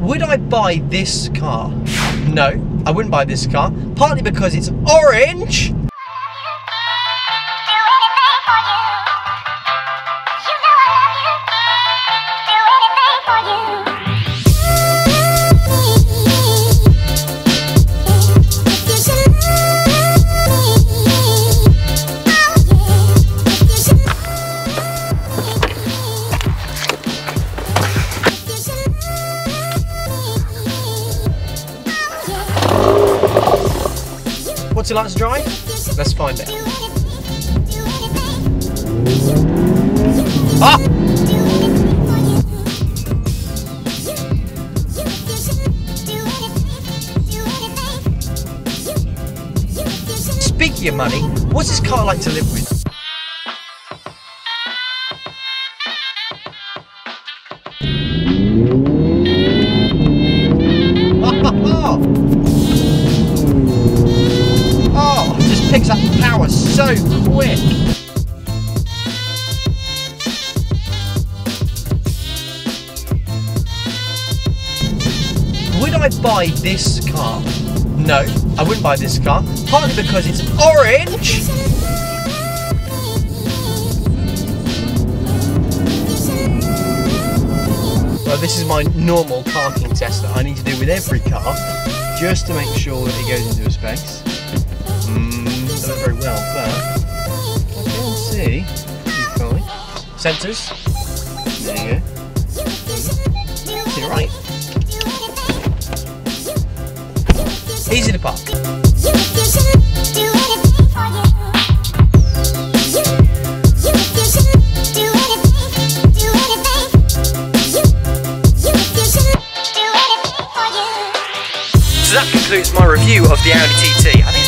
Would I buy this car? No, I wouldn't buy this car. Partly because it's orange. What's it like to drive? Let's find out. Ah! Speaking of money, what's this car like to live with? Oh, it just picks up power so quick. Would I buy this car? No, I wouldn't buy this car. Partly because it's orange. Well, this is my normal parking test that I need to do with every car, just to make sure that it goes into a space. Doesn't look very well, but I can see. Pretty fine. Sensors. There you go. To your right. Easy to park. So that concludes my review of the Audi TT.